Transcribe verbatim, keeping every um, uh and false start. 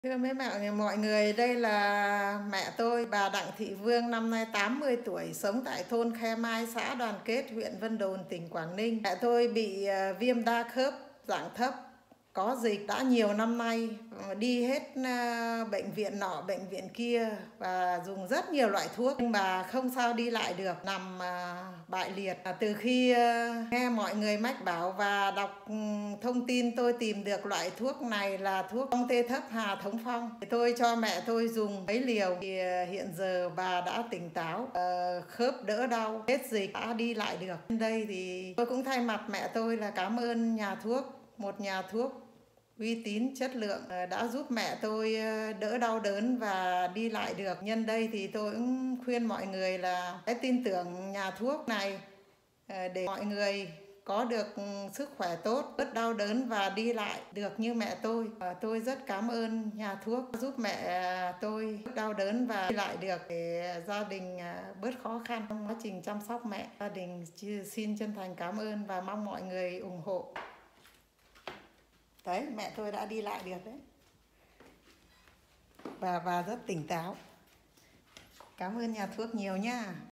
Thưa mấy mẹ mọi người, đây là mẹ tôi, bà Đặng Thị Vương, năm nay tám mươi tuổi, sống tại thôn Khe Mai, xã Đoàn Kết, huyện Vân Đồn, tỉnh Quảng Ninh. Mẹ tôi bị uh, viêm đa khớp dạng thấp, có dịch đã nhiều năm nay, đi hết uh, bệnh viện nọ bệnh viện kia và dùng rất nhiều loại thuốc nhưng bà không sao đi lại được, nằm uh, bại liệt. À, từ khi uh, nghe mọi người mách bảo và đọc um, thông tin, tôi tìm được loại thuốc này là thuốc phong tê thấp Hà Thống Phong. Thì tôi cho mẹ tôi dùng mấy liều thì uh, hiện giờ bà đã tỉnh táo, uh, khớp đỡ đau, hết dịch, đã đi lại được. Đến đây thì tôi cũng thay mặt mẹ tôi là cảm ơn nhà thuốc, một nhà thuốc uy tín chất lượng đã giúp mẹ tôi đỡ đau đớn và đi lại được. Nhân đây thì tôi cũng khuyên mọi người là hãy tin tưởng nhà thuốc này để mọi người có được sức khỏe tốt, bớt đau đớn và đi lại được như mẹ tôi. Tôi rất cảm ơn nhà thuốc giúp mẹ tôi bớt đau đớn và đi lại được để gia đình bớt khó khăn trong quá trình chăm sóc mẹ. Gia đình xin chân thành cảm ơn và mong mọi người ủng hộ. Đấy, mẹ tôi đã đi lại được đấy. Và và rất tỉnh táo. Cảm ơn nhà thuốc nhiều nha.